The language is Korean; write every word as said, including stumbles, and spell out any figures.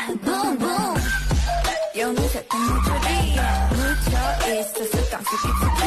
boom boom. 여는 세상 모조리 묻혀 있어서 깡수 깊숙이